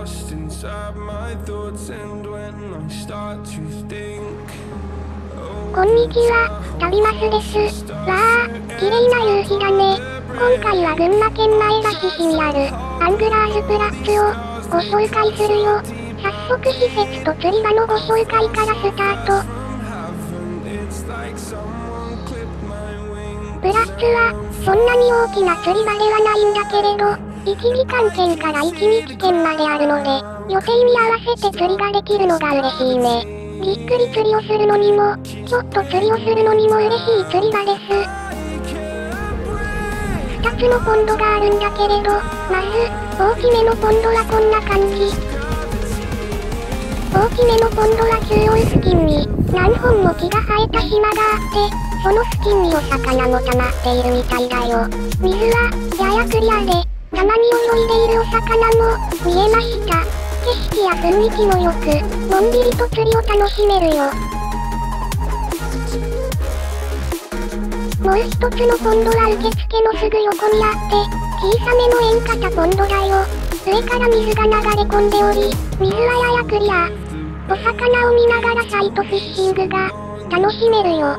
lost inside my thoughts, and when I start to think. こんにちは、旅マスです。わあ、綺麗な夕日だね。今回は群馬県前橋市にある、アングラーズプラッツを、ご紹介するよ。早速施設と釣り場のご紹介からスタート。プラッツは、そんなに大きな釣り場ではないんだけれど、1時間券から1日券まであるので、予定に合わせて釣りができるのが嬉しいね。じっくり釣りをするのにも、ちょっと釣りをするのにも嬉しい釣り場です。2つのポンドがあるんだけれど、まず、大きめのポンドはこんな感じ。大きめのポンドは中央付近に、何本も木が生えた島があって、その付近にお魚も溜まっているみたいだよ。水は、ややクリアで、たまに泳いでいるお魚も、見えました。景色や雰囲気も良く、のんびりと釣りを楽しめるよ。もう一つのポンドは受付のすぐ横にあって、小さめの円形ポンドだよ。上から水が流れ込んでおり、水はややクリア。お魚を見ながらサイトフィッシングが、楽しめるよ。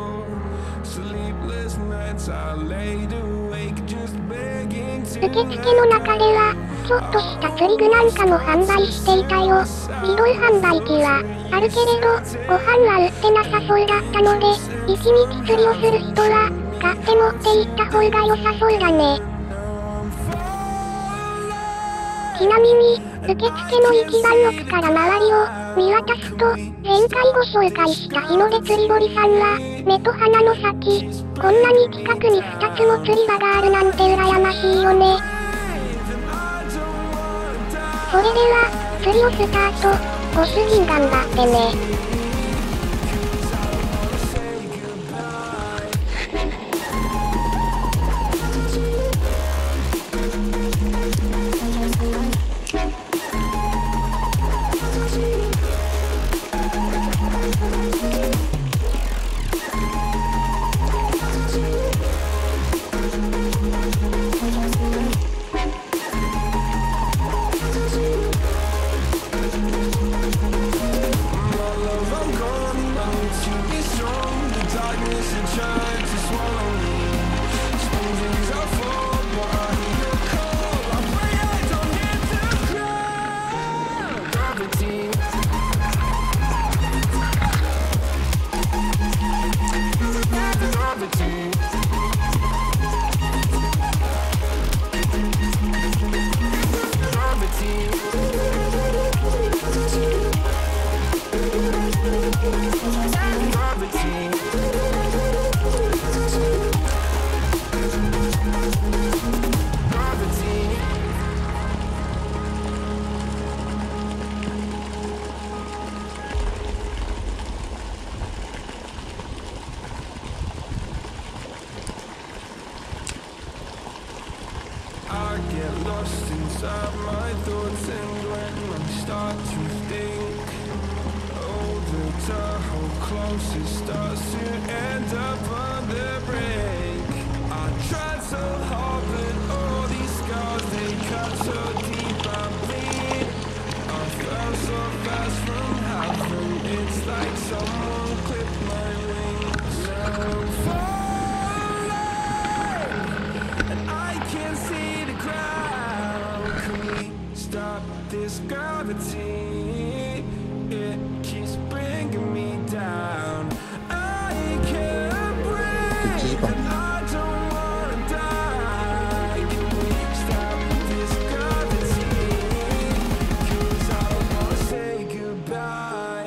受付の中では、ちょっとした釣り具なんかも販売していたよ。自動販売機は、あるけれど、ご飯は売ってなさそうだったので、一日釣りをする人は、買って持って行った方が良さそうだね。ちなみに、受付の一番奥から周りを見渡すと、前回ご紹介した日の出釣り堀さんは、目と鼻の先、こんなに近くに2つも釣り場があるなんて羨ましいよね。それでは、釣りをスタート。ご主人頑張ってね。 Lost inside my thoughts, and when I start to think, older to how close it starts to end up on the brink. I tried so hard, but all these scars, they cut so deep, I bleed. I fell so fast from heaven, it's like someone clipped my wings. I'm falling, and I can't see the ground. Stop this gravity, it keeps bringing me down. I can't breathe, and I don't wanna die. Can we stop this gravity? 'Cause I wanna say goodbye.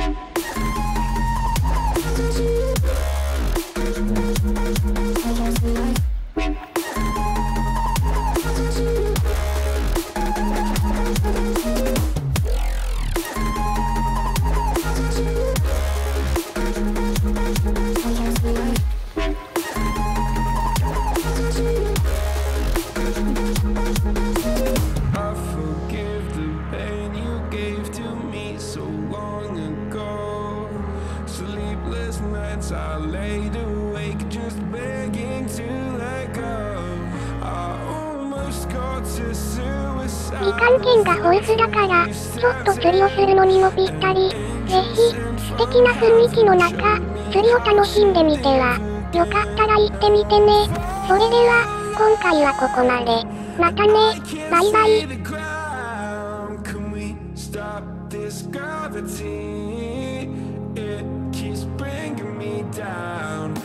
I laid awake just begging to let go. I almost got to suicide. 時間圏が豊富だから、ちょっと釣りをするのにもぴったり。ぜひ、素敵な雰囲気の中、釣りを楽しんでみては。よかったら行ってみてね。それでは、今回はここまで。またね、バイバイ。 Can we stop this gravity? It keeps bringing me down.